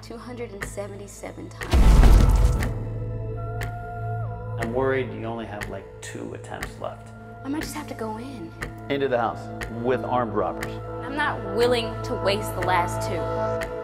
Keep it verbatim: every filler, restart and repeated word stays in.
two hundred seventy-seven times. I'm worried you only have like two attempts left. I might just have to go in. Into the house with armed robbers. I'm not willing to waste the last two.